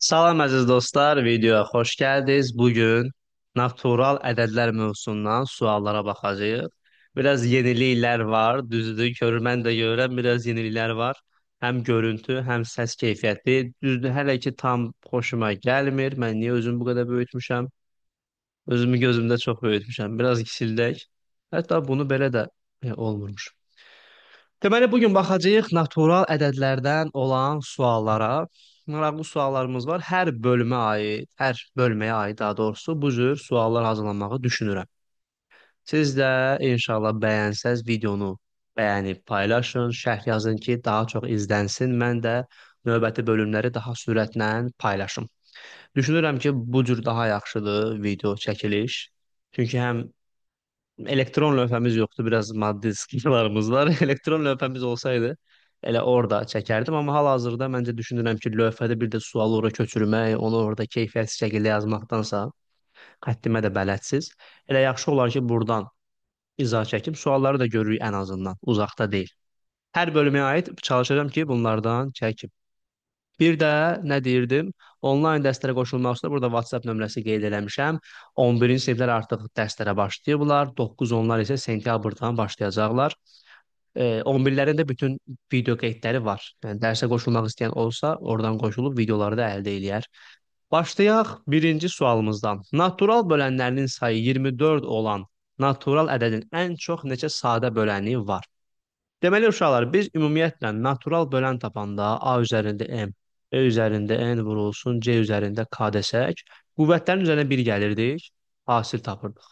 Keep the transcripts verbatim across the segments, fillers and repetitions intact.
Salam əziz dostlar, videoya xoş gəldiniz. Bugün natural ədədlər mövzusundan suallara baxacağıq. Biraz yeniliklər var, düzdür, görür, mən də görürəm, biraz yeniliklər var. Həm görüntü, həm səs keyfiyyəti. Düzdür, hələ ki tam xoşuma gəlmir. Mən niyə özümü bu qədər böyütmüşəm? Özümü gözümdə çox böyütmüşəm. Biraz kisildək. Hətta bunu belə də e, olmurmuş. Deməli, bugün baxacağıq natural ədədlərdən olan suallara. Maraqlı suallarımız var. Hər bölümə aid, hər bölməyə aid daha doğrusu bu cür suallar hazırlamağı düşünürəm. Siz də inşallah bəyənsəz videonu bəyənib paylaşın, şərh yazın ki, daha çox izlənsin. Mən də növbəti bölümləri daha sürətlə paylaşım. Düşünürəm ki, bu cür daha yaxşıdır video çəkiliş. Çünki həm elektron lövhəmiz yoxdur, biraz maddi sıkıntılarımız var. Elektron lövhəmiz olsaydı elə orada çəkərdim, amma hal-hazırda məncə düşünürəm ki, lövhədə bir də sualı ora köçürmək, onu orada keyfiyyətsiz şəkildə yazmaqdansa, xəttimə də bələdsiz. Elə yaxşı olar ki, buradan izah çəkib sualları da görürük ən azından, uzaqda deyil. Hər bölümə aid çalışacağam ki, bunlardan çəkim. Bir də nə deyirdim? Onlayn dərslərə qoşulmaq üçün burada WhatsApp nömrəsi qeyd eləmişəm. on birinci siniflər artıq dərslərə başlayıblar. doqquz onlar isə sentyabrdan başlayacaqlar. E, on birlərin də bütün video qeydləri var. Yəni dərsə qoşulmaq istəyən olsa, oradan qoşulub videoları da əldə eləyər. Başlayaq birinci sualımızdan. Natural bölənlərinin sayı iyirmi dörd olan natural ədədin ən çox neçə sadə böləni var? Deməli uşaqlar, biz ümumiyyətlə natural bölən tapanda A üzərində M, B üzərində N vurulsun, C üzərində K desək, qüvvətlərin üzərinə bir gəlirdik, hasil tapırdıq.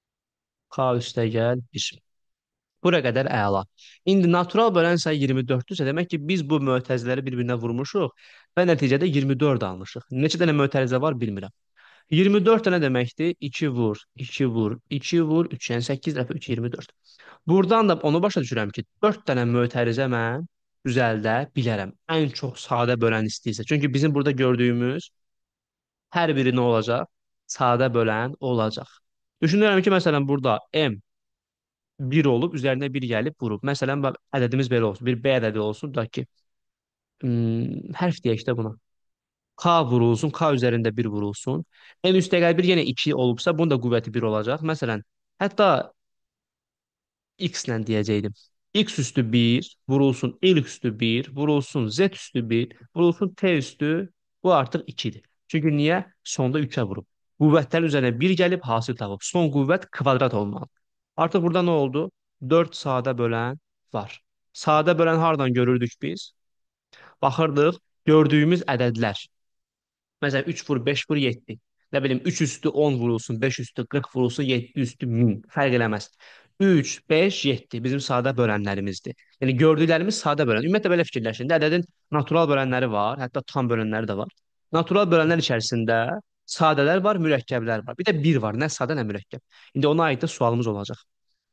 K üstəgəl bir. Bura qədər əla. İndi natural bölən sayı iyirmi dörddürsə, demək ki, biz bu mötərizələri bir-birinə vurmuşuq və nəticədə iyirmi dörd almışıq. Neçə dənə mötərizə var, bilmirəm. iyirmi dörd dənə deməkdir, iki vur, iki vur, iki vur, üç, yəni səkkiz dəfə üç, iyirmi dörd. Buradan da onu başa düşürəm ki, dörd dənə mötərizə mən düzəldə bilərəm. Ən çox sadə bölən istəyirsə. Çünki bizim burada gördüyümüz hər biri nə olacaq? Sadə bölən olacaq. Düşünürəm ki, məsələn, burada M bir olub, üzərinə bir gəlib vurub. Məsələn, bax, ədədimiz belə olsun. Bir B ədədi olsun da ki, hmm, hərf deyək də buna. K vurulsun, K üzərində bir vurulsun. M üstəgəl bir yenə iki olubsa, bunun da qüvvəti bir olacaq. Məsələn, hətta X ilə deyəcəkdim. X üstü bir, vurulsun L üstü bir, vurulsun Z üstü bir, vurulsun T üstü, bu artıq ikidir. Çünki niyə? Sonda üçə vurub. Qüvvətlərin üzərinə bir gəlib, hasil tapıb. Son qüvvət kvadrat olmalı. Artıq burada nə oldu? dörd sadə bölən var. Sadə bölən hardan görürdük biz? Baxırdıq, gördüyümüz ədədlər. Məsələn, üç vur, beş vur, yeddi. Nə bilim, üç üstü on vurulsun, beş üstü qırx vurulsun, yeddi üstü min. Fərq eləməz. üç, beş, yeddi bizim sadə bölənlərimizdir. Yəni gördüklərimiz sadə bölən. Ümumiyyətlə belə fikirləşin. Ədədin natural bölənləri var, hətta tam bölənləri də var. Natural bölənlər içərisində sadələr var, mürəkkəblər var. Bir də bir var, nə sadə, nə mürəkkəb. İndi ona aid də sualımız olacaq.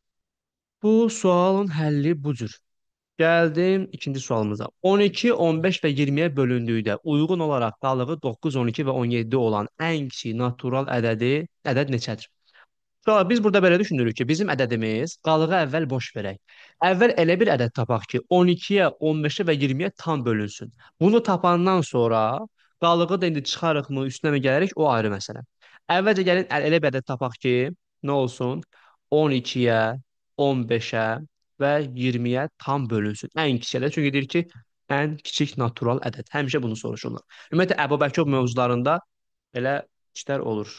Bu sualın həlli bu cür. Gəldim ikinci sualımıza. on iki, on beş və iyirmiyə bölündükdə uyğun olaraq qalığı doqquz, on iki və on yeddi olan ən kiçik natural ədədi ədəd neçədir? Sonra biz burada belə düşünürük ki, bizim ədədimiz qalığı əvvəl boş verək. Əvvəl elə bir ədəd tapaq ki, on ikiyə, on beşə və iyirmiyə tam bölünsün. Bunu tapandan sonra qalığı da indi çıxarıq mı, üstünə mi gəlirik, o ayrı məsələ. Əvvəlcə gəlin əl- elə bir ədəd tapaq ki, nə olsun? on ikiyə, on beşə və iyirmiyə tam bölünsün. Ən kiçik ədəd. Çünki deyir ki, ən kiçik natural ədəd. Həmişə bunu soruşurlar. Ümumiyyətlə, Əbu-Bəkir mövzularında belə işlər olur.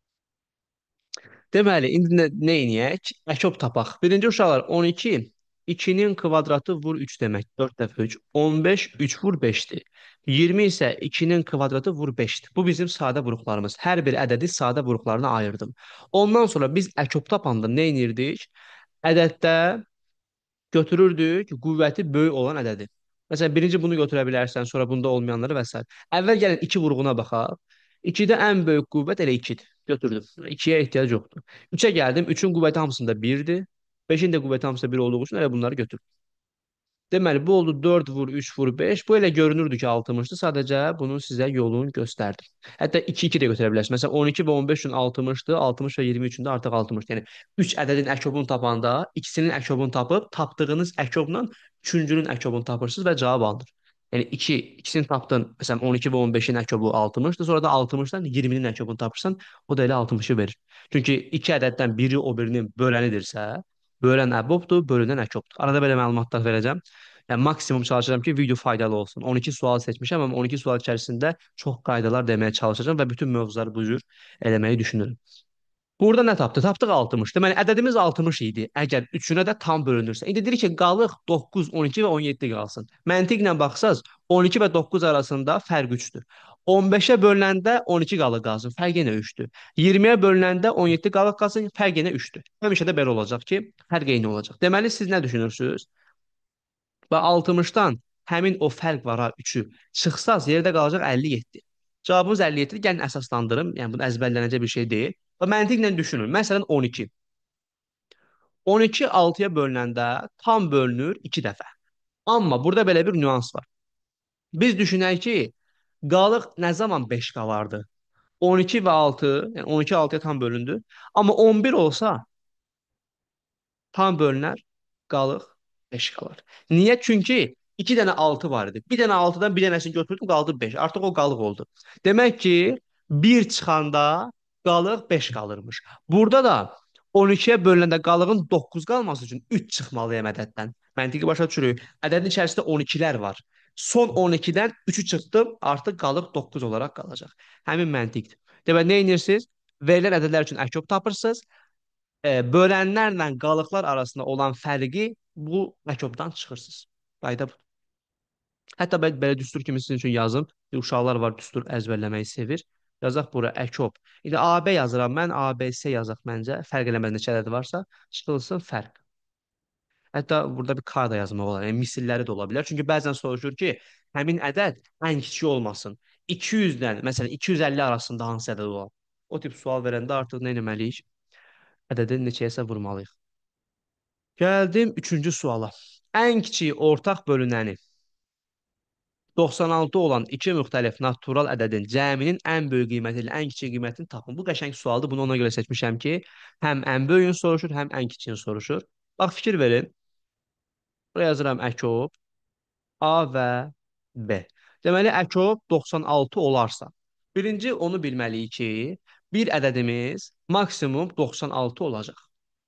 Deməli, indi nə, nə edək? Əkop tapaq. Birinci uşaqlar on iki, ikinin kvadratı vur üç demək. dörd dəfə üç. on beş, üç vur beşdir. iyirmi isə ikinin kvadratı vur beşdir. Bu bizim sadə vuruqlarımız. Hər bir ədədi sadə vuruqlarına ayırdım. Ondan sonra biz əkop tapanda nə edirdik? Ədəddə götürürdük qüvvəti böyük olan ədədi. Məsələn, birinci bunu götürə bilərsən, sonra bunda olmayanları və s. Əvvəl gəlin iki vurğuna baxaq. ikidə ən böyük qüvvət elə ikidir. Götürdüm. ikiyə ehtiyac yoxdur. üçə gəldim. üçün qüvvəti hamısında birdir. beşin də qüvvəti hamısında bir olduğu üçün elə bunları götürdüm. Deməli, bu oldu dörd vur, üç vur, beş. Bu elə görünürdü ki, altmışdır. Sadəcə bunun sizə yolunu göstərdim. Hətta iki iki də götürə bilərsiniz. Məsələn, on iki və on beş üçün altmışdır. altmış və iyirmi üçün də artıq altmışdır. Yəni üç ədədin əkobunu tapanda ikisinin əkobunu tapıb, tapdığınız əkobla üçüncünün əkobunu tapırsınız və cavab alınır. Yəni iki, ikisini tapdın. Məsələn on iki və on beşin əkobu altmışdır. Sonra da altmışdan iyirminin əkobunu tapırsan, o da elə altmışı verir. Çünki iki ədəddən biri o birinin bölənidirsə, bölən əbobdur, bölünən əkobdur. Arada belə məlumatlar verəcəm. Yəni maksimum çalışacağam ki, video faydalı olsun. on iki sual seçmişəm, amma on iki sual içərisində çox qaydalar deməyə çalışacağam və bütün mövzuları bu cür eləməyi düşünürəm. Burada nə tapdı? Tapdıq altmış. Deməli, ədədimiz altmış idi. Əgər üçünə də tam bölünürsə. İndi deyirik ki, qalıq doqquz, on iki və on yeddi qalsın. Məntiqlə baxsaz, on iki və doqquz arasında fərq üçdür. on beşə bölünəndə on iki qalıq qalsın, fərq yenə üçdür. iyirmiyə bölünəndə on yeddi qalıq qalsın, fərq yenə üçdür. Həmişə də belə olacaq ki, fərq eyni olacaq. Deməli, siz nə düşünürsünüz? Və altmışdan həmin o fərq var ha üçü çıxsaz yerdə qalacaq əlli yeddi. Cavabımız əlli yeddidir. Gəlin əsaslandırım. Yəni bunu əzbərlənəcək bir şey deyil. Və məntiqlə düşünün. Məsələn on iki. on iki altıya bölünəndə tam bölünür iki dəfə. Amma burada belə bir nüans var. Biz düşünək ki, qalıq nə zaman beş qalardı? on iki və altı, yəni on iki altıya tam bölündü. Amma on bir olsa tam bölünər, qalıq beş qalar. Niyə? Çünki iki dənə altı var idi. Bir dənə altıdan bir dənəsini götürdüm, qaldı beş. Artıq o qalıq oldu. Demək ki, bir çıxanda qalıq beş qalırmış. Burada da on ikiyə bölünəndə qalığın doqquz qalması üçün üç çıxmalıyam ədəddən. Məntiqi başa düşürük. Ədədin içərisində on ikilər var. Son on ikidən üçü çıxdım, artıq qalıq doqquz olaraq qalacaq. Həmin məntiqdir. Demək, nə edirsiniz? Verilən ədədlər üçün əkob tapırsınız. E, bölənlərlə qalıqlar arasında olan fərqi bu məkobdan çıxırsınız. Qayda budur. Hətta belə, belə düstur kimi sizin üçün yazım. Uşaqlar var, düstur əzbərləməyi sevir. Yazaq bura əkob. İndi A B yazıram mən, A B S yazaq məncə. Fərq eləməz neçə ədəd varsa, çıxılsın fərq. Hətta burada bir K da yazmaq olar. Yəni misilləri də ola bilər. Çünki bəzən soruşur ki, həmin ədəd ən kiçik olmasın. iki yüzdən, məsələn iki yüz əlli arasında hansı ədəd olar? O tip sual verəndə artıq nə etməliyik? Ədədin neçəyəsə vurmalıyıq. Gəldim üçüncü suala. Ən kiçik ortaq bölünəni doxsan altı olan iki müxtəlif natural ədədin cəminin ən böyük qiyməti ilə ən kiçik qiymətini tapın. Bu qəşəng sualdır. Bunu ona görə seçmişəm ki, həm ən böyüyünü soruşur, həm ən kiçiyini soruşur. Bax, fikir verin. Buraya yazıram əkob A və B. Deməli, əkob doxsan altı olarsa, birinci onu bilməliyik ki, bir ədədimiz maksimum doxsan altı olacaq.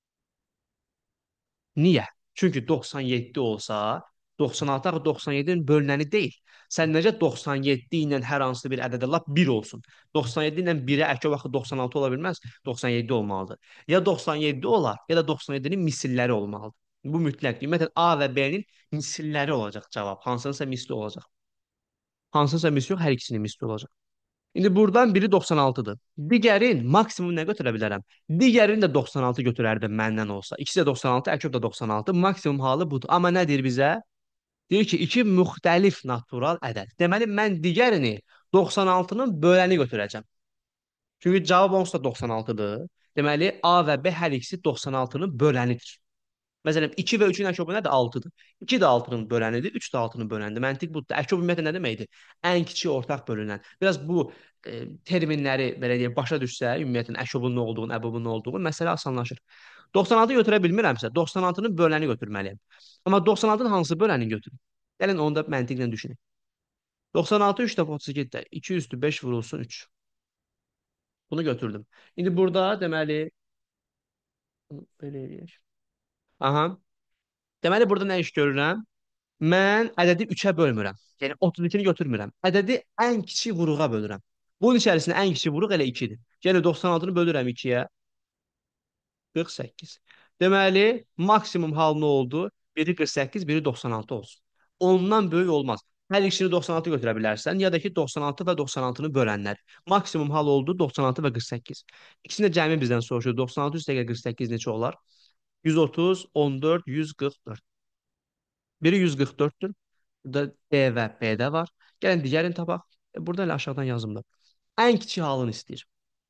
Niyə? Çünki doxsan yeddi olsa, doxsan altı axı doxsan yeddinin bölünəni deyil. Sən necə doxsan yeddi ilə hər hansı bir ədədə lap bir olsun? doxsan yeddi ilə birə əkob axı doxsan altı ola bilməz. doxsan yeddi olmalıdır. Ya doxsan yeddi olar, ya da doxsan yeddinin misilləri olmalıdır. Bu mütləqdir. Ümumiyyətlə A və B-nin misilləri olacaq cavab. Hansınsa misli olacaq. Hansınsa misli yox, hər ikisinin misli olacaq. İndi buradan biri doxsan altıdır. Digərin maksimum nə götürə bilərəm? Digərini də doxsan altı götürərdim məndən olsa. İkisi də doxsan altı, əkob da doxsan altı. Maksimum halı budur. Amma nə deyir bizə? Deyir ki, iki müxtəlif natural ədəd. Deməli, mən digərini doxsan altının böləni götürəcəm. Çünki cavab onsuz da doxsan altıdır. Deməli, A və B hər ikisi doxsan altının bölənidir. Məsələn, iki və üçün əkobu nədir? altıdır. iki də altının bölənidir, üç də altının bölənidir. Məntiq budur. Əkob ümumiyyətlə nə deməkdir? Ən kiçik ortaq bölünən. Biraz bu e, terminləri belə deyək, başa düşsə, ümumiyyətlə əkobun nə olduğunu, əbobun nə olduğunu, məsələ asanlaşır. doxsan altı götürə bilmirəmsə, doxsan altının böləni götürməliyəm. Amma doxsan altının hansı böləni götürüm? Gəlin onu da məntiqlə düşünün. doxsan altı üç dəfə otuz ikidə iki üstü beş vurulsun üç. Bunu götürdüm. İndi burada deməli belə eləyək. Aha. Deməli burada nə iş görürəm? Mən ədədi üçə bölmürəm. Yəni otuz ikini götürmürəm. Ədədi ən kiçik vuruğa bölürəm. Bunun içərisində ən kiçik vuruq elə ikidir. Yəni doxsan altını bölürəm ikiyə. qırx səkkiz. Deməli, maksimum hal nə oldu? Biri qırx səkkiz, biri doxsan altı olsun. Ondan böyük olmaz. Hər ikisini doxsan altı götürə bilərsən, ya da ki doxsan altı və doxsan altını bölənlər. Maksimum hal oldu doxsan altı və qırx səkkiz. İkisini də cəmi bizdən soruşur. doxsan altı üstə qırx səkkiz neçə olar? yüz otuz, on dörd, yüz qırx dörd. Biri yüz qırx dörddür. Burada D və B də var. Gəlin digərini tapaq. E, burada elə aşağıdan yazımda. Ən kiçik halını istəyir.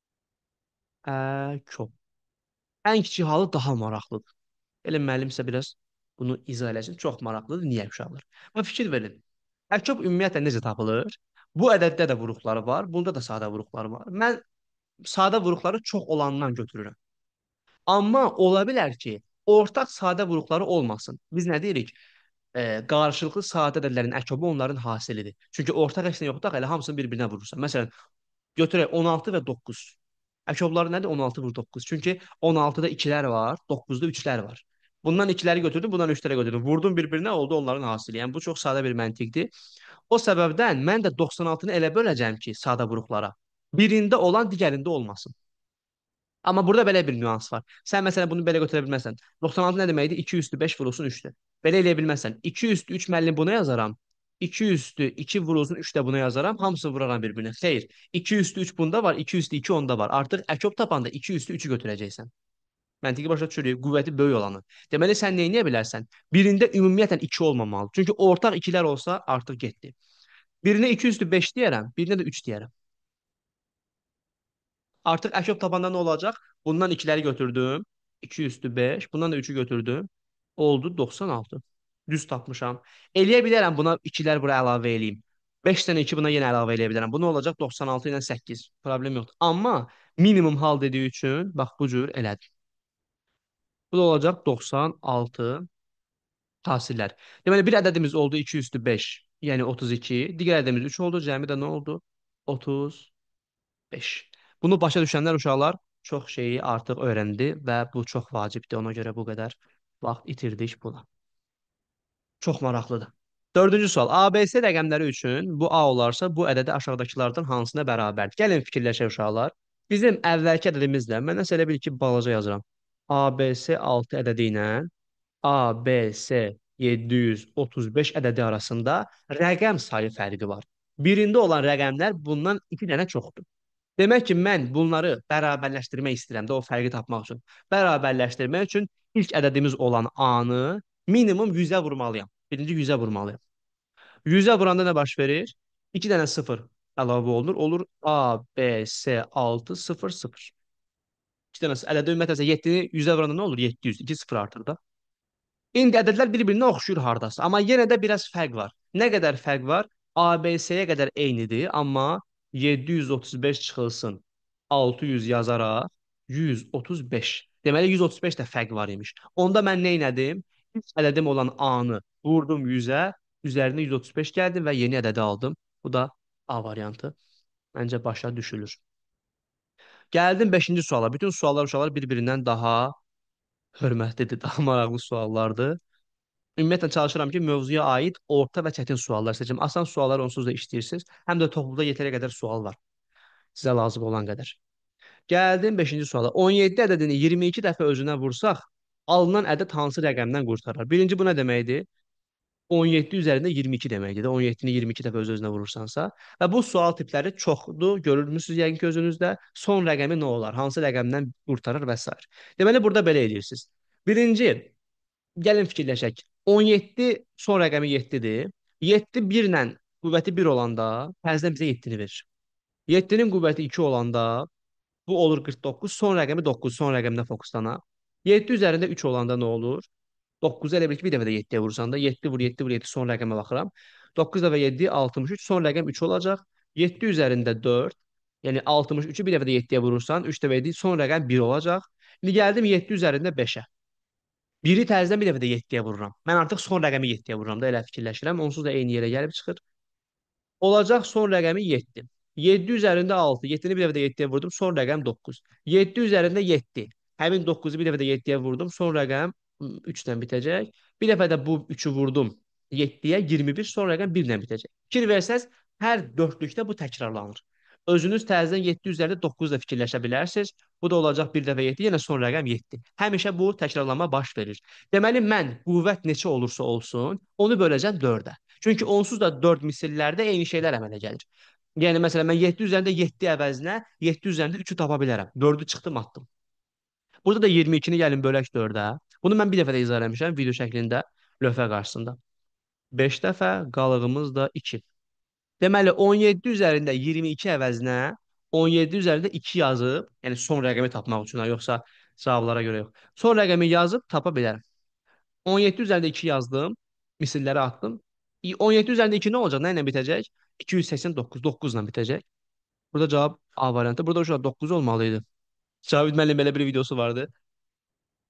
Əkob. Ən kiçik halı daha maraqlıdır. Elm müəllim isə biraz bunu izah eləsin. Çox maraqlıdır. Niyə uşaqlar? Amma fikir verin. Əkob ümumiyyətlə necə tapılır? Bu ədəddə də vuruqları var. Bunda da sadə vuruqları var. Mən sadə vuruqları çox olandan götürürəm. Amma ola bilər ki, ortaq sadə vuruqları olmasın. Biz nə deyirik? e, qarşılıqlı sadə ədədlərin əkobu onların hasilidir. Çünki ortaq heç nə yoxdur, elə hamısını bir-birinə vurursan. Məsələn, götürək on altı və doqquz. Əşobları nədir? on altı vur doqquz. Çünki on altıda ikilər var, doqquzda üçlər var. Bundan ikiləri götürdüm, bundan üçləri götürdüm. Vurdum bir-birinə, oldu onların hasili. Yəni bu çox sadə bir məntiqdir. O səbəbdən mən də doxsan altını elə böləcəm ki, sadə vuruqlara. Birində olan digərində olmasın. Amma burada belə bir nüans var. Sən məsələn bunu belə götürə bilməzsən. doxsan altı nə deməkdir? iki üstü beş vurulsun üçdür. Belə eləyə bilməzsən. iki üstü üç müəllim buna yazaram. iki üstü iki vurulsun üç də buna yazaram. Hamısını vuraram bir-birinə. Xeyr. iki üstü üç bunda var, iki üstü iki onda var. Artıq əkob tapanda iki üstü üçü götürəcəksən. Məntiqi başa düşürük. Qüvvəti böyük olanı. Deməli sən nə edə bilərsən? Birində ümumiyyətlə iki olmamalı. Çünki ortaq ikilər olsa artıq getdi. Birinə iki üstü beş deyərəm, birinə də üç deyərəm. Artıq əşob tapanda nə olacaq? Bundan ikiləri götürdüm. iki üstü beş. Bundan da üçü götürdüm. Oldu doxsan altı. Düz tapmışam. Eləyə bilərəm buna ikilər bura əlavə eləyim. beş dənə iki buna yenə əlavə eləyə bilərəm. Bu nə olacaq? doxsan altı ilə səkkiz. Problem yoxdur. Amma minimum hal dediyi üçün bax bu cür elədim. Bu da olacaq doxsan altı hasillər. Deməli bir ədədimiz oldu iki üstü beş, yəni otuz iki. Digər ədədimiz üç oldu. Cəmi də nə oldu? otuz beş. Bunu başa düşənlər uşaqlar çox şeyi artıq öyrəndi və bu çox vacibdir. Ona görə bu qədər vaxt itirdik buna. Çox maraqlıdır. Dördüncü sual. A B C rəqəmləri üçün bu A olarsa, bu ədədi aşağıdakılardan hansına bərabərdir? Gəlin fikirləşək uşaqlar. Bizim əvvəlki ədədimizlə, mən nəsə elə bil ki, balaca yazıram. A B C altı ədədi ilə A B C yeddi yüz otuz beş ədədi arasında rəqəm sayı fərqi var. Birində olan rəqəmlər bundan iki dənə çoxdur. Demək ki, mən bunları bərabərləşdirmək istəyirəm də o fərqi tapmaq üçün. Bərabərləşdirmək üçün ilk ədədimiz olan A-nı minimum yüzə vurmalıyam. Birinci yüzə vurmalıyam. yüzə vuranda nə baş verir? iki dənə sıfır əlavə olunur. Olur A, B, C, altı, sıfır, sıfır. iki dənə ədədə ümumiyyətlə yeddini yüzə vuranda nə olur? yeddi yüz, iki sıfır artır da. İndi ədədlər bir-birinə oxşuyur hardasa, amma yenə də biraz fərq var. Nə qədər fərq var? A B C-yə qədər eynidir, amma yeddi yüz otuz beş çıxılsın altı yüz yazaraq yüz otuz beş. Deməli yüz otuz beş də fərq var imiş. Onda mən nə etdim? İlk ədədim olan A-nı vurdum yüzə, üzərinə yüz otuz beş gəldim və yeni ədədi aldım. Bu da A variantı. Məncə başa düşülür. Gəldim beşinci suala. Bütün suallar uşaqlar bir-birindən daha hörmətlidir, daha maraqlı suallardır. Ümumiyyətlə çalışıram ki, mövzuya aid orta və çətin suallar seçim. Asan suallar onsuz da işləyirsiniz. Həm də topluluqda yetərli qədər sual var. Sizə lazım olan qədər. Gəldim beşinci suala. on yeddi ədədini iyirmi iki dəfə özünə vursaq, alınan ədəd hansı rəqəmdən qurtarar? Birinci bu nə deməkdir? on yeddi üzərində iyirmi iki deməkdir. on yeddini iyirmi iki dəfə öz-özünə vurursansa. Və bu sual tipləri çoxdur. Görürmüsünüz yəqin ki özünüzdə. Son rəqəmi nə olar? Hansı rəqəmdən qurtarır və s. Deməli, burada belə edirsiniz. Birinci, gəlin fikirləşək. on yeddi son rəqəmi yeddidir. yeddi bir ilə qüvvəti bir olanda təzədən bizə yeddini verir. yeddinin qüvvəti iki olanda bu olur qırx doqquz. Son rəqəmi doqquz. Son rəqəminə fokuslanaq. yeddi üzərində üç olanda nə olur? doqquzu elə bil ki, bir dəfə də yeddiyə vursan da yeddi vur, yeddi vur, yeddi son rəqəmə baxıram. doqquz dəfə yeddi, altmış üç. Son rəqəm üç olacaq. yeddi üzərində dörd. Yəni altmış üçü bir dəfə də yeddiyə vurursan, üç dəfə yeddi, son rəqəm bir olacaq. İndi gəldim yeddi üzərində beşə. Biri təzədən bir dəfə də yeddiyə vururam. Mən artıq son rəqəmi yeddiyə vururam da elə fikirləşirəm. Onsuz da eyni yerə gəlib çıxır. Olacaq son rəqəmi yeddi. yeddi üzərində altı. yeddini bir dəfə də yeddiyə vurdum. Son rəqəm doqquz. yeddi üzərində yeddi. Həmin doqquzu bir dəfə də yeddiyə vurdum. Son rəqəm üç ilə bitəcək. Bir dəfə də bu üçü vurdum yeddiyə iyirmi bir. Son rəqəm bir ilə bitəcək. Fikir versəz, hər dördlükdə bu təkrarlanır. Özünüz təzədən yeddi üzərində doqquz da fikirləşə bilərsiniz. Bu da olacaq bir dəfə yeddi, yenə son rəqəm yeddi. Həmişə bu təkrarlanma baş verir. Deməli, mən qüvvət neçə olursa olsun, onu böləcəm dördə. Çünki onsuz da dörd misillərdə eyni şeylər əmələ gəlir. Yəni, məsələn, mən yeddi üzərində yeddi əvəzinə yeddi üzərində üçü tapa bilərəm. dördü çıxdım, atdım. Burada da iyirmi ikini gəlin bölək dördə. Bunu mən bir dəfə də izah eləmişəm video şəklində lövhə qarşısında. beş dəfə, qalığımız da iki. Deməli, on yeddi üzərində iyirmi iki əvəzinə on yeddi üzərində iki yazıb, yəni son rəqəmi tapmaq üçün, yoxsa cavablara görə yox. Son rəqəmi yazıb tapa bilərəm. on yeddi üzərində iki yazdım, misilləri atdım. on yeddi üzərində iki nə olacaq? Nə ilə bitəcək? iki yüz səksən doqquz, doqquz ilə bitəcək. Burada cavab A variantı. Burada uşaq doqquz olmalı idi. Cavid müəllim belə bir videosu vardı.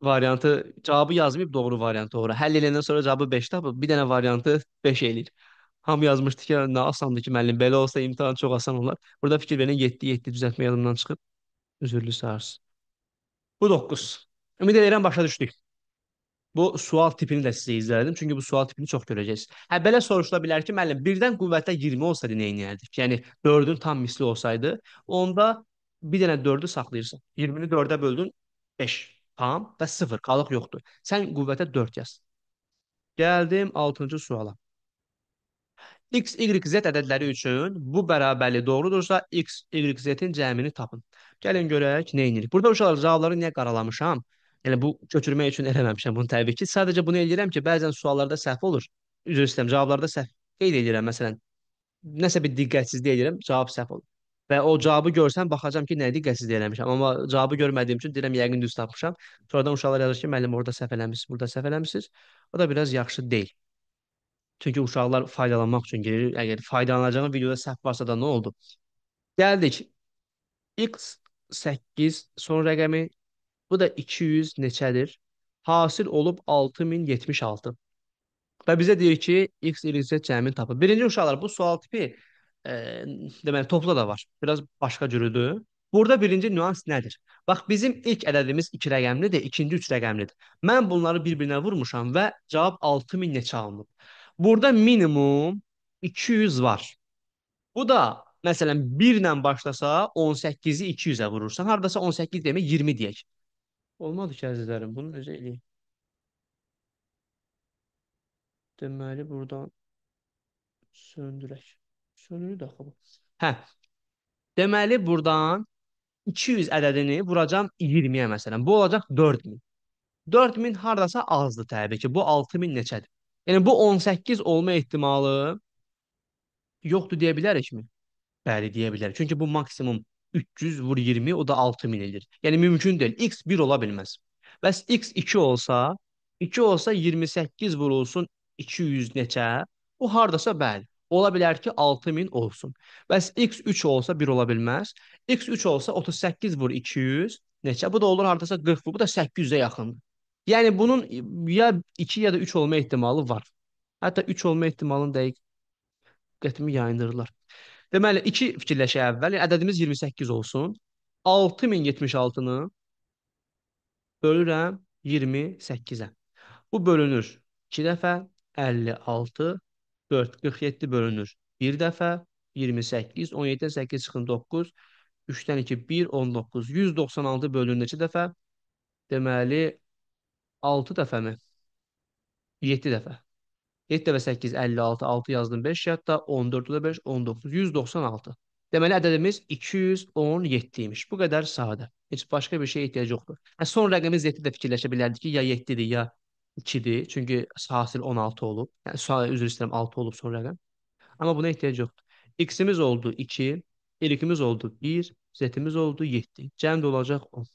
variantı cavabı yazmayıb doğru variantı ora. Həll eləyəndən sonra cavabı beş tapıb bir dənə variantı beş eləyir. Hamı yazmışdı ki, nə asandır ki, müəllim belə olsa imtahan çox asan olar. Burada fikir verin yeddi yeddi düzəltmə yadımdan çıxıb. Üzürlü sağırsın. Bu doqquz. Ümid edirəm başa düşdük. Bu sual tipini də sizə izlədim. Çünki bu sual tipini çox görəcəksiniz. Hə belə soruşula bilər ki, müəllim birdən qüvvətə iyirmi olsaydı nə edərdik? Yəni dördün tam misli olsaydı, onda bir dənə dördü saxlayırsan. iyirmini dördə böldün beş. Tam və sıfır. Qalıq yoxdur. Sən qüvvətə dörd yaz. Gəldim altıncı suala. X, Y, Z ədədləri üçün bu bərabərlik doğrudursa, X, Y, Z-in cəmini tapın. Gəlin görək nə edirik. Burada uşaqlar cavabları niyə qaralamışam? Yəni bu köçürmək üçün eləməmişəm bunu təbii ki. Sadəcə bunu eləyirəm ki, bəzən suallarda səhv olur. Üzr istəyirəm, cavablarda səhv qeyd edirəm məsələn. Nəsə bir diqqətsizlik edirəm, cavab səhv olur. Və o cavabı görsəm baxacağam ki, nə diqqətsizlik eləmişəm. Amma cavabı görmədiyim üçün deyirəm yəqin düz tapmışam. Sonradan uşaqlar yazır ki, müəllim orada səhv eləmisiniz, burada səhv eləmisiniz. O da biraz yaxşı deyil. Çünki uşaqlar faydalanmaq üçün girir. Əgər faydalanacağın videoda səhv varsa da nə oldu? Gəldik. X səkkiz son rəqəmi. Bu da iki yüz neçədir? Hasil olub altı min yetmiş altı. Və bizə deyir ki, X, Y, Z cəmini tapın. Birinci uşaqlar bu sual tipi e, deməli topla da var. Biraz başqa cürüdür. Burada birinci nüans nədir? Bax bizim ilk ədədimiz iki rəqəmlidir, ikinci üç rəqəmlidir. Mən bunları bir-birinə vurmuşam və cavab altı min neçə alınıb. Burada minimum iki yüz var. Bu da məsələn bir ilə başlasa on səkkizi iki yüzə vurursan. Hardasa on səkkiz demək iyirmi deyək. Olmadı ki əzizlərim, bunu necə eləyək? Deməli buradan söndürək. Söndürür də axı bu. Hə, deməli buradan iki yüz ədədini vuracam iyirmiyə məsələn. Bu olacaq dörd min. dörd min hardasa azdır təbii ki. Bu altı min neçədir? Yəni bu on səkkiz olma ehtimalı yoxdur deyə bilərikmi? Bəli, deyə bilərik. Çünki bu maksimum üç yüz vur iyirmi, o da altı min edir. Yəni mümkün deyil. X bir ola bilməz. Bəs X iki olsa, iki olsa iyirmi səkkiz vurulsun iki yüz neçə? Bu hardasa bəli. Ola bilər ki, altı min olsun. Bəs X üç olsa bir ola bilməz. X üç olsa otuz səkkiz vur iki yüz neçə? Bu da olur hardasa qırx vur. Bu da səkkiz yüzə yaxındır. Yəni bunun ya iki ya da üç olma ehtimalı var. Hətta üç olma ehtimalını dəqiq qətlimi yayındırırlar. Deməli, iki fikirləşək əvvəl. Yəni, ədədimiz iyirmi səkkiz olsun. altı min yetmiş altını bölürəm iyirmi səkkizə. Bu bölünür iki dəfə, əlli altı, dörd, qırx yeddi bölünür bir dəfə, iyirmi səkkiz, on yeddidən səkkiz çıxın doqquz, üçdən iki, bir, on doqquz, yüz doxsan altı bölünür neçə dəfə? Deməli, altı dəfə mi? yeddi dəfə. yeddi dəfə səkkiz, əlli altı, altı yazdım beş yadda, on dörd də beş, on doqquz, yüz doxsan altı. Deməli, ədədimiz iki yüz on yeddi imiş. Bu qədər sadə. Heç başqa bir şeyə ehtiyac yoxdur. Hə, son rəqəmiz yeddi də fikirləşə bilərdik ki, ya yeddidir, ya ikidir. Çünki hasil on altı olub. Yəni, sual üzr istəyirəm, altı olub son rəqəm. Amma buna ehtiyac yoxdur. X-imiz oldu iki, Y-imiz oldu bir, Z-imiz oldu yeddi. Cəm də olacaq on.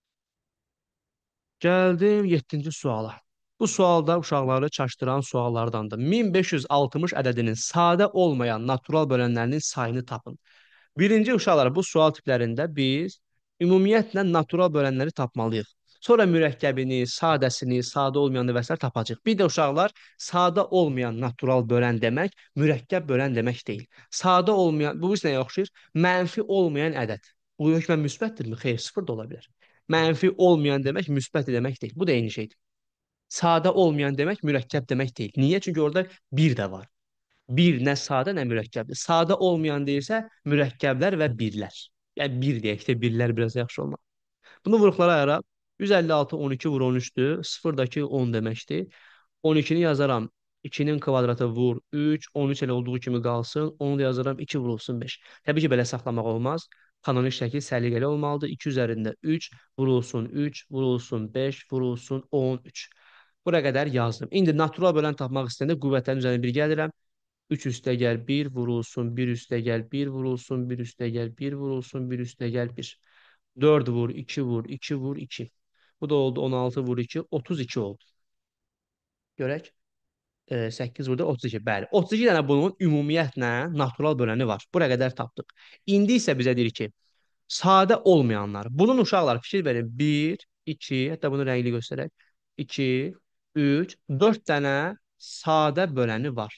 Gəldim yeddinci suala. Bu sualda uşaqları çaşdıran suallardandır. min beş yüz altmış ədədinin sadə olmayan natural bölənlərinin sayını tapın. Birinci uşaqlar bu sual tiplərində biz ümumiyyətlə natural bölənləri tapmalıyıq. Sonra mürəkkəbini, sadəsini, sadə olmayanı və s. tapacağıq. Bir də uşaqlar sadə olmayan natural bölən demək mürəkkəb bölən demək deyil. Sadə olmayan, bu biz nəyə oxşayır? Mənfi olmayan ədəd. Bu hökmən müsbətdirmi? Xeyr, sıfır da ola bilər. Mənfi olmayan demək müsbət demək deyil. Bu da eyni şeydir. Sadə olmayan demək mürəkkəb demək deyil. Niyə? Çünki orada bir də var. Bir nə sadə, nə mürəkkəbdir. Sadə olmayan deyirsə mürəkkəblər və birlər. Yəni bir deyək də, birlər biraz yaxşı olmaq. Bunu vuruqlara ayıraq. yüz əlli altı on iki vur on üçdür. sıfırdakı on deməkdir. on ikini yazaram. ikinin kvadratı vur üç. on üç elə olduğu kimi qalsın. onu da yazaram. iki vurulsun beş. Təbii ki, belə saxlamaq olmaz. Kanonik şəkil səliqəli olmalıdır. iki üzərində üç vurulsun üç, vurulsun beş, vurulsun on üç. Bura qədər yazdım. İndi natural bölən tapmaq istəyəndə qüvvətlərin üzərinə bir gəlirəm. üç üstə gəl bir vurulsun, bir üstə gəl bir vurulsun, bir üstə gəl bir vurulsun, bir üstə gəl bir. dörd vur, iki vur, iki vur, iki. Bu da oldu on altı vur iki, otuz iki oldu. Görək. E, səkkiz vurdu, otuz iki. Bəli. otuz iki dənə bunun ümumiyyətlə natural böləni var. Bura qədər tapdıq. İndi isə bizə deyir ki, sadə olmayanlar. Bunun uşaqlar fikir verin. bir, iki, hətta bunu rəngli göstərək. iki, üç, dörd dənə sadə böləni var.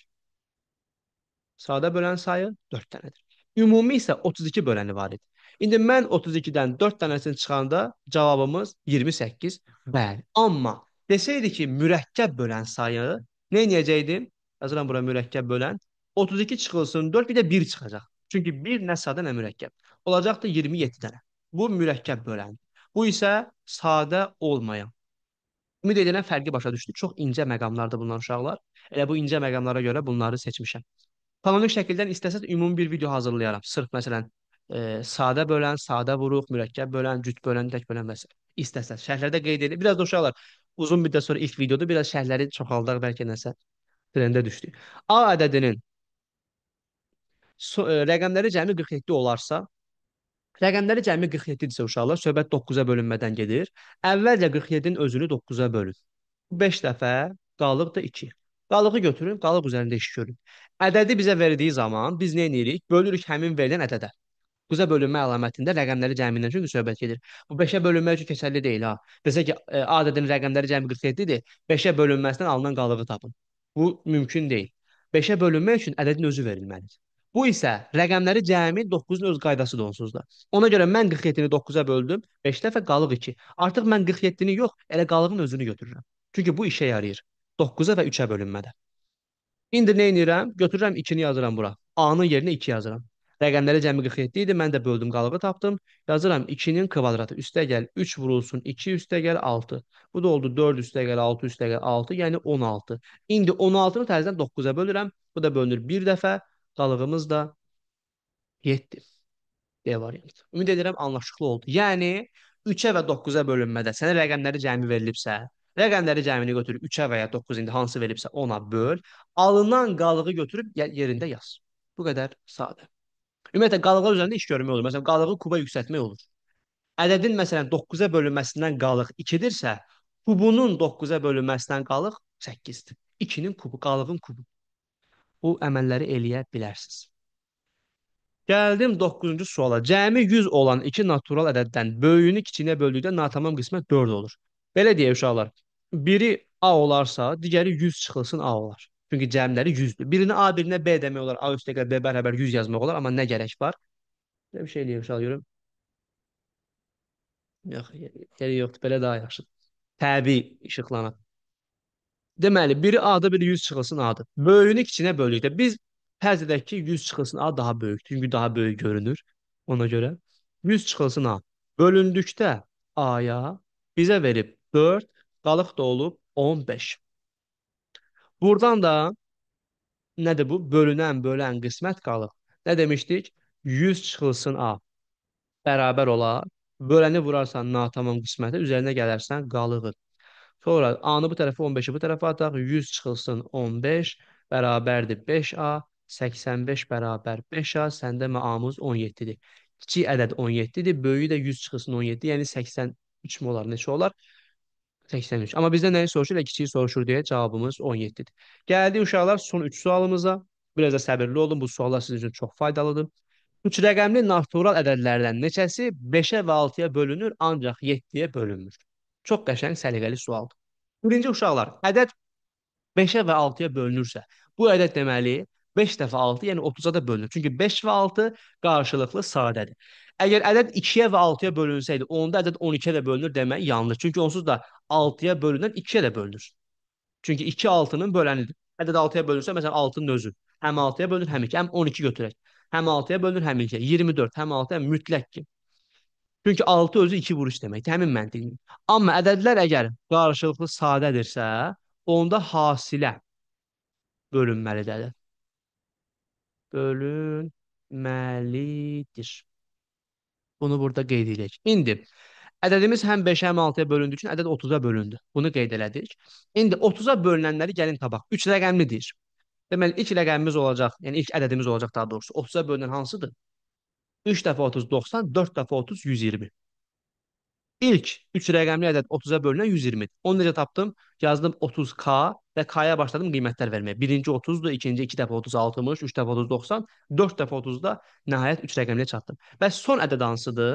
Sadə bölən sayı dörd dənədir. Ümumi isə otuz iki böləni var idi. İndi mən otuz ikidən dörd dənəsini çıxanda cavabımız iyirmi səkkiz. Bəli. Amma desəydi ki, mürəkkəb bölən sayı nə edəcəkdim? Yazıram bura mürəkkəb bölən. otuz iki çıxılsın dörd, bir də bir çıxacaq. Çünki bir nə sadə, nə mürəkkəb. Olacaqdı iyirmi yeddi dənə. Bu mürəkkəb bölən. Bu isə sadə olmayan. Ümid edirəm fərqi başa düşdü. Çox incə məqamlardır bunlar uşaqlar. Elə bu incə məqamlara görə bunları seçmişəm. Kanonik şəkildən istəsəz ümumi bir video hazırlayaram. Sırf məsələn e, sadə bölən, sadə vuruq, mürəkkəb bölən, cüt bölən, tək bölən və s. İstəsəz şərhlərdə qeyd edin. Biraz da uşaqlar uzun müddət sonra ilk videoda biraz şərhləri çoxaldaq bəlkə nəsə trendə düşdü. A ədədinin so, e, rəqəmləri cəmi qırx yeddi olarsa, rəqəmləri cəmi qırx yeddidirsə uşaqlar, söhbət doqquza bölünmədən gedir. Əvvəlcə qırx yeddinin özünü doqquza bölün. beş dəfə qalıq da iki. Qalığı götürün, qalıq üzərində iş görün. Ədədi bizə verdiyi zaman biz nə edirik? Bölürük həmin verilən ədədə. Qısa bölünmə əlamətində rəqəmləri cəmindən çünki söhbət gedir. Bu beşə bölünmək üçün keçərli deyil ha. Desək ki, e, A ədədinin rəqəmləri cəmi qırx yeddidir, beşə bölünməsindən alınan qalığı tapın. Bu mümkün deyil. beşə bölünmək üçün ədədin özü verilməlidir. Bu isə rəqəmləri cəmi doqquzun öz qaydası da onsuz da. Ona görə mən qırx yeddini doqquza böldüm, beş dəfə qalıq iki. Artıq mən qırx yeddini yox, elə qalığın özünü götürürəm. Çünki bu işə yarayır. doqquza və üçə bölünmədə. İndi nə edirəm? Götürürəm ikini yazıram bura. A-nın yerinə iki yazıram. Rəqəmləri cəmi qırx yeddi idi. Mən də böldüm, qalığı tapdım. Yazıram ikinin kvadratı. Üstə gəl üç vurulsun iki, üstə gəl altı. Bu da oldu dörd üstə gəl altı, üstə gəl altı, yəni on altı. İndi on altını təzədən doqquza bölürəm. Bu da bölünür bir dəfə. Qalığımız da yeddi. D variantı. Ümid edirəm anlaşıqlı oldu. Yəni üçə və doqquza bölünmədə sənə rəqəmləri cəmi verilibsə, rəqəmləri cəmini götürüb üçə və ya doqquz indi hansı verilibsə ona böl, alınan qalığı götürüb yerində yaz. Bu qədər sadə. Ümumiyyətlə qalıqlar üzərində iş görmək olur. Məsələn, qalığı kuba yüksəltmək olur. Ədədin məsələn doqquza bölünməsindən qalıq ikidirsə, kubunun doqquza bölünməsindən qalıq səkkizdir. ikinin kubu, qalığın kubu. Bu əməlləri eləyə bilərsiniz. Gəldim doqquzuncu suala. Cəmi yüz olan iki natural ədəddən böyüyünü kiçiyinə böldükdə natamam qismət dörd olur. Belə deyək uşaqlar. Biri A olarsa, digəri yüz çıxılsın A olar. Çünki cəmləri yüzdür. Birini A, birinə B demək olar. A üstə B bərabər yüz yazmaq olar. Amma nə gərək var? Belə bir şey eləyək uşaq görüm. Yox, yeri yoxdur. Belə daha yaxşıdır. Təbii işıqlanır. Deməli, biri A-dır, biri yüz çıxılsın A-dır. Böyüyünü kiçiyinə böldükdə biz fərz edək ki, yüz çıxılsın A daha böyükdür. Çünki daha böyük görünür. Ona görə yüz çıxılsın A. Bölündükdə A-ya bizə verib dörd, qalıq da olub on beş. Buradan da nədir bu? Bölünən, bölən qismət qalıq. Nə demişdik? yüz çıxılsın A bərabər olar. Böləni vurarsan natamam qismətə, üzərinə gələrsən qalığı. Sonra A-nı bu tərəfə, on beşi bu tərəfə ataq. yüz çıxılsın on beş bərabərdir beş A. səksən beş bərabər beş A. Səndə A-mız on yeddidir. Kiçik ədəd on yeddidir. Böyüyü də yüz çıxılsın on yeddi. Yəni səksən üç mi olar? Neçə olar? səksən üç. Amma bizdə nəyi soruşur? Elə kiçiyi soruşur deyə cavabımız on yeddidir. Gəldi uşaqlar son üç sualımıza. Biraz da səbirli olun. Bu suallar sizin üçün çox faydalıdır. Üç rəqəmli natural ədədlərdən neçəsi beşə və altıya bölünür, ancaq yeddiyə bölünmür? Çox qəşəng, səliqəli sualdır. Birinci uşaqlar, ədəd beşə və altıya bölünürsə, bu ədəd deməli beş dəfə altı, yəni otuza da bölünür. Çünki beş və altı qarşılıqlı sadədir. Əgər ədəd ikiyə və altıya bölünsəydi, onda ədəd on ikiyə də bölünür demək yanlış. Çünki onsuz da altıya bölünən ikiyə də bölünür. Çünki iki altının bölənidir. Ədəd altıya bölünsə, məsələn altının özü. Həm altıya bölünür, həm iki, həm on iki götürək. Həm altıya bölünür, həm iki. iyirmi dörd, həm altı, həm mütləq ki. Çünki altı özü iki vuruş deməkdir, həmin məntiqdir. Amma ədədlər əgər qarşılıqlı sadədirsə, onda hasilə bölünməlidir. Bölünməlidir. Bunu burada qeyd edək. İndi ədədimiz həm beşə, həm altıya bölündüyü üçün ədəd otuza bölündü. Bunu qeyd elədik. İndi otuza bölünənləri gəlin tabaq. üç rəqəmlidir. Deməli, ilk rəqəmimiz olacaq, yəni ilk ədədimiz olacaq daha doğrusu. otuza bölünən hansıdır? üç dəfə otuz, doxsan, dörd dəfə otuz, yüz iyirmi. İlk üç rəqəmli ədəd otuza bölünən yüz iyirmi. Onu necə tapdım? Yazdım otuz K və K-ya başladım qiymətlər verməyə. Birinci otuzdur, ikinci iki dəfə otuz altmış, üç dəfə otuz doxsan, dörd dəfə otuzda nəhayət üç rəqəmliyə çatdım. Və son ədəd hansıdır?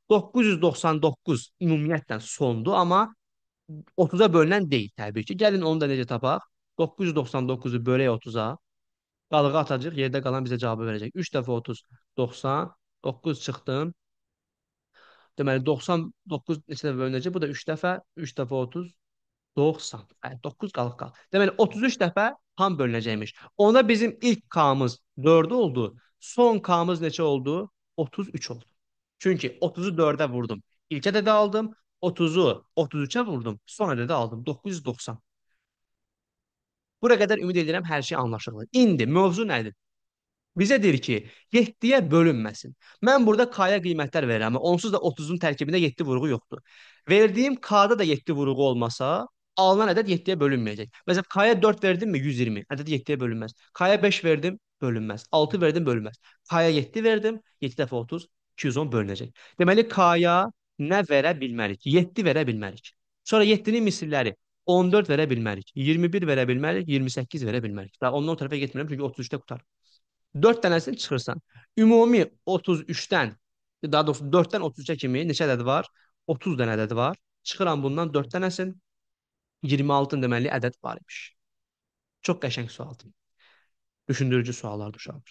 doqquz yüz doxsan doqquz ümumiyyətlə sondur, amma otuza bölünən deyil təbii ki. Gəlin onu da necə tapaq? doqquz yüz doxsan doqquzu bölək otuza. Qalığı atacağıq, yerdə qalan bizə cavabı verəcək. üç dəfə otuz, doxsan, doqquz çıxdım. Deməli, doxsan doqquz neçə dəfə bölünəcək? Bu da üç dəfə, üç dəfə otuz, doxsan. Yəni, doqquz qalıq qalıq. Deməli, otuz üç dəfə tam bölünəcəkmiş. Onda bizim ilk K-mız dörd oldu. Son K-mız neçə oldu? otuz üç oldu. Çünki otuzu dördə vurdum. İlk ədədi aldım. otuzu otuz üçə vurdum. Son ədədi aldım. doqquz yüz doxsan. Buraya qədər ümid edirəm hər şey anlaşılır. İndi mövzu nədir? Bizə deyir ki, yeddiyə bölünməsin. Mən burada K-ya qiymətlər verirəm. Amma onsuz da otuzun tərkibində yeddi vurğu yoxdur. Verdiyim K-da da yeddi vurğu olmasa, alınan ədəd yeddiyə bölünməyəcək. Məsələn, K-ya dörd verdim mi yüz iyirmi. Ədəd yeddiyə bölünməz. K-ya beş verdim, bölünməz. altı verdim, bölünməz. K-ya yeddi verdim, yeddi dəfə otuz, iki yüz on bölünəcək. Deməli, K-ya nə verə bilmərik? yeddi verə bilmərik. Sonra yeddinin misilləri on dörd verə bilmərik. iyirmi bir verə bilmərik, iyirmi səkkiz verə bilmərik. Daha ondan o tərəfə getmirəm çünki otuz üçdə qutar. dörd dənəsini çıxırsan. Ümumi otuz üçdən, daha doğrusu dörddən otuz üçə kimi neçə ədəd var? otuz dənə ədəd var. Çıxıram bundan dörd dənəsin, iyirmi altı deməli ədəd var imiş. Çox qəşəng sualdır. Düşündürücü suallardır uşaqlar.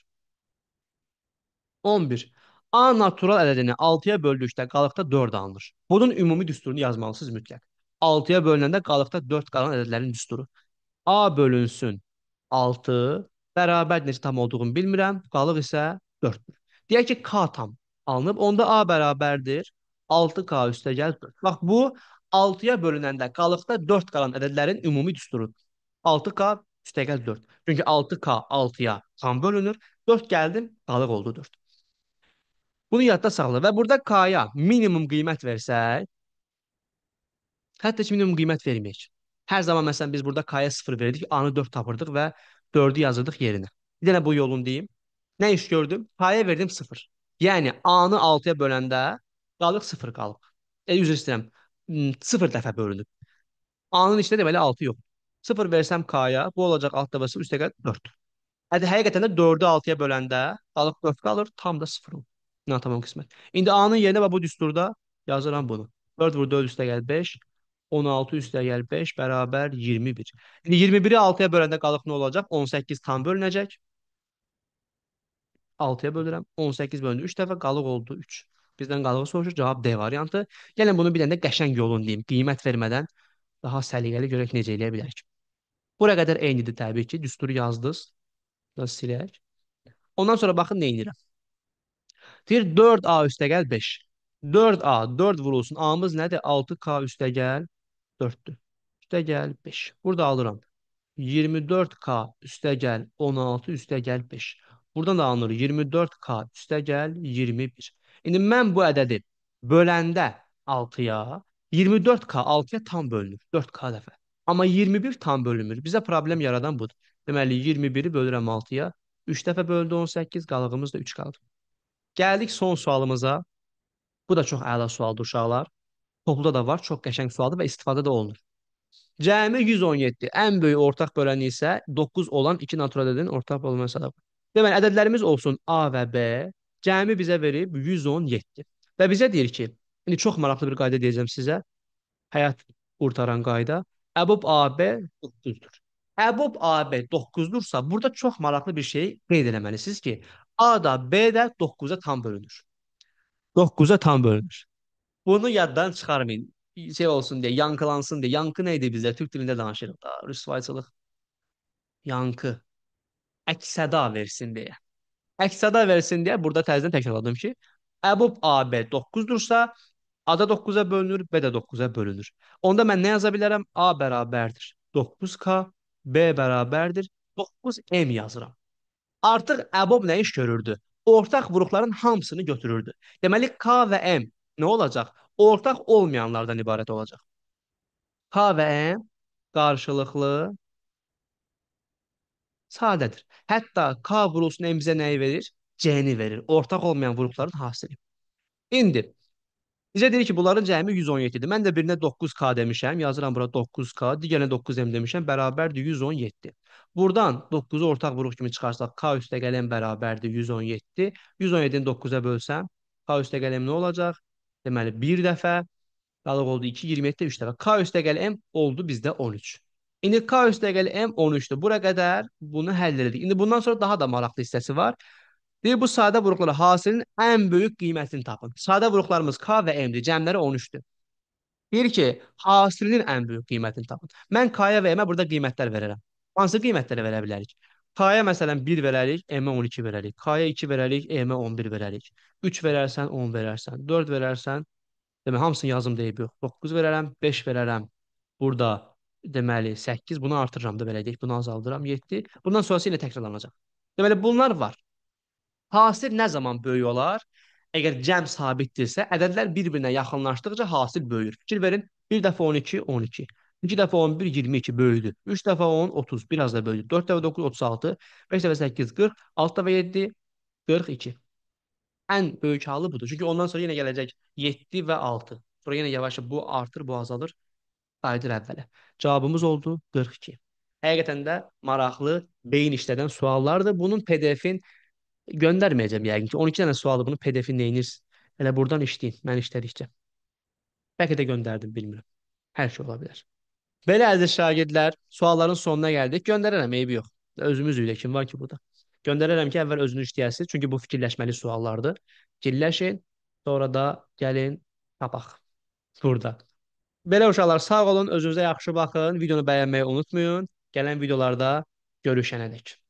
on bir. A natural ədədini altıya böldükdə qalıqda dörd alınır. Bunun ümumi düsturunu yazmalısınız mütləq. altıya bölünəndə qalıqda dörd qalan ədədlərin düsturu. A bölünsün altı bərabər necə tam olduğunu bilmirəm. Qalıq isə dörddür. Deyək ki, K tam alınıb. Onda A bərabərdir altı K üstəgəl dörd. Bax, bu altıya bölünəndə qalıqda dörd qalan ədədlərin ümumi düsturudur. altı K üstəgəl dörd. Çünki altı K altıya tam bölünür. dörd gəldim, qalıq oldu dörd. Bunu yadda saxla və burada K-ya minimum qiymət versək, hətta heç minimum qiymət verməyək. Hər zaman məsələn biz burada K-ya sıfır verdik, A-nı dörd tapırdıq və dördü yazırdıq yerinə. Bir dənə bu yolun deyim. Nə iş gördüm? K-ya verdim sıfır. Yəni A-nı altıya böləndə qalıq sıfır qalıb. E, üzr istəyirəm. sıfır dəfə bölünüb. A-nın içində deməli altı yox. sıfır versəm K-ya, bu olacaq alt dəfə sıfır üstəgəl dörd. Hətta həqiqətən də dördü altıya böləndə qalıq dörd qalır, tam da sıfır olur. Natamam qismət. İndi A-nın yerinə və bu düsturda yazıram bunu. dörd vur dörd üstəgəl beş, on altı üstəgəl beş bərabər iyirmi bir. İndi iyirmi biri altıya böləndə qalıq nə olacaq? on səkkiz tam bölünəcək. altıya bölürəm. on səkkiz bölündü üç dəfə, qalıq oldu üç. Bizdən qalığı soruşur, cavab D variantı. Gəlin bunu bir dənə də qəşəng yolun deyim. Qiymət vermədən daha səliqəli görək necə eləyə bilərik. Buraya qədər eynidir təbii ki. Düsturu yazdınız. Nasıl silək? Ondan sonra baxın nə edirəm. Deyir dörd A üstəgəl beş. dörd A, dörd vurulsun. A-mız nədir? altı K üstəgəl dörddür. Üstəgəl beş. Burada alıram. iyirmi dörd K üstəgəl on altı üstəgəl beş. Buradan da alınır iyirmi dörd K üstəgəl iyirmi bir. İndi mən bu ədədi böləndə altıya, iyirmi dörd K altıya tam bölünür. dörd K dəfə. Amma iyirmi bir tam bölünmür. Bizə problem yaradan budur. Deməli iyirmi biri bölürəm altıya. üç dəfə böldü on səkkiz, qalığımız da üç qaldı. Gəldik son sualımıza. Bu da çox əla sualdır uşaqlar. Topluda da var, çox qəşəng sualdır və istifadə də olunur. Cəmi yüz on yeddi. Ən böyük ortaq böləni isə doqquz olan iki natural ədədin ortaq bölünmə hesabı. Deməli, ədədlərimiz olsun A və B. Cəmi bizə verib yüz on yeddi. Və bizə deyir ki, indi çox maraqlı bir qayda deyəcəm sizə. Həyat qurtaran qayda. Əbub A B doqquzdur. Əbub A B doqquzdursa, burada çox maraqlı bir şey qeyd eləməlisiniz ki, A da B də doqquza tam bölünür. doqquza tam bölünür. Bunu yaddan çıxarmayın. Şey olsun deyə, yankılansın deyə. Yankı nə idi bizdə? Türk dilində danışırıq da. Rüsvayçılıq. Yankı. Əks-səda versin deyə. Əks-səda versin deyə burada təzədən təkrarladım ki, Əbub A B doqquzdursa, A da doqquza bölünür, B də doqquza bölünür. Onda mən nə yaza bilərəm? A bərabərdir doqquz K, B bərabərdir doqquz M yazıram. Artıq əbob nə iş görürdü? Ortaq vuruqların hamısını götürürdü. Deməli, K və M nə olacaq? Ortaq olmayanlardan ibarət olacaq. K və M qarşılıqlı sadədir. Hətta K vurulsun M bizə nəyi verir? C-ni verir. Ortaq olmayan vuruqların hasili. İndi bizə deyir ki, bunların cəmi yüz on yeddidir. Mən də birinə doqquz K demişəm. Yazıram bura doqquz K. Digərinə doqquz M demişəm. Bərabərdir yüz on yeddi. Buradan doqquzu ortaq vuruq kimi çıxarsaq K üstəgəl M bərabərdir yüz on yeddi. yüz on yeddini doqquza bölsəm K üstəgəl M nə olacaq? Deməli, bir dəfə qalıq oldu iki, iyirmi yeddi üç dəfə. K üstəgəl M oldu bizdə on üç. İndi K üstəgəl M on üçdür. Bura qədər bunu həll edirik. İndi bundan sonra daha da maraqlı hissəsi var. Deyir, bu sadə vuruqlara hasilin ən böyük qiymətini tapın. Sadə vuruqlarımız K və M-dir. Cəmləri on üçdür. Deyir ki, hasilinin ən böyük qiymətini tapın. Mən K-ya və M-ə burada qiymətlər verərəm. Hansı qiymətləri verə bilərik? K-ya məsələn bir verərik, M-ə on iki verərik. K-ya iki verərik, M-ə on bir verərik. üç verərsən, on verərsən. dörd verərsən, demək, hamısını yazım deyib yox. doqquz verərəm, beş verərəm. Burada deməli səkkiz, bunu artırıram da belə deyək. Bunu azaldıram, yeddi. Bundan sonrası ilə təkrarlanacaq. Deməli bunlar var. Hasil nə zaman böyük olar? Əgər cəm sabitdirsə, ədədlər bir-birinə yaxınlaşdıqca hasil böyür. Fikir verin, bir dəfə on iki, on iki. iki dəfə on bir, iyirmi iki böyüdü. üç dəfə on, otuz, biraz da böyüdü. dörd dəfə doqquz, otuz altı. beş dəfə səkkiz, qırx. altı dəfə yeddi, qırx iki. Ən böyük halı budur. Çünki ondan sonra yenə gələcək yeddi və altı. Sonra yenə yavaş bu artır, bu azalır. Qayıdır əvvələ. Cavabımız oldu qırx iki. Həqiqətən də maraqlı, beyin işlədən suallardır. Bunun P D F-in göndərməyəcəm yəqin ki. on iki dənə sualı bunu P D F-in neyiniz? Elə buradan işləyin. Mən işlədikcə. Bəlkə də göndərdim, bilmirəm. Hər şey ola bilər. Belə əziz şagirdlər, sualların sonuna gəldik. Göndərərəm, eybi yox. Özümüz ilə kim var ki burada? Göndərərəm ki, əvvəl özünüz işləyəsiniz. Çünki bu fikirləşməli suallardır. Fikirləşin, sonra da gəlin tapaq burada. Belə uşaqlar, sağ olun, özünüzə yaxşı baxın. Videonu bəyənməyi unutmayın. Gələn videolarda görüşənədək.